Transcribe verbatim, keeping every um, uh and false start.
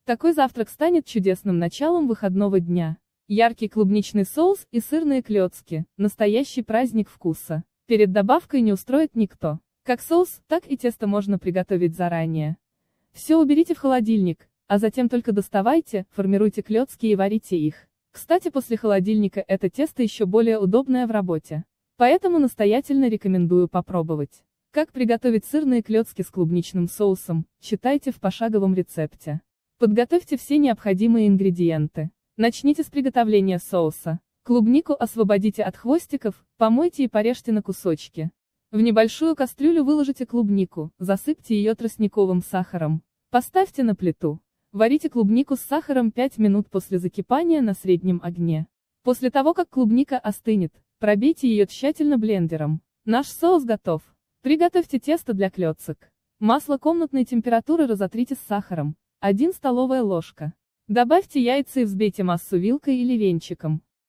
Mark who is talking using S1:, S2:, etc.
S1: Такой завтрак станет чудесным началом выходного дня. Яркий клубничный соус и сырные клёцки – настоящий праздник вкуса. Перед добавкой не устроит никто. Как соус, так и тесто можно приготовить заранее. Все уберите в холодильник, а затем только доставайте, формируйте клёцки и варите их. Кстати, после холодильника это тесто еще более удобное в работе. Поэтому настоятельно рекомендую попробовать. Как приготовить сырные клёцки с клубничным соусом, читайте в пошаговом рецепте. Подготовьте все необходимые ингредиенты. Начните с приготовления соуса. Клубнику освободите от хвостиков, помойте и порежьте на кусочки. В небольшую кастрюлю выложите клубнику, засыпьте ее тростниковым сахаром. Поставьте на плиту. Варите клубнику с сахаром пять минут после закипания на среднем огне. После того, как клубника остынет, пробейте ее тщательно блендером. Наш соус готов. Приготовьте тесто для клёцок. Масло комнатной температуры разотрите с сахаром. одна столовая ложка. Добавьте яйца и взбейте массу вилкой или венчиком.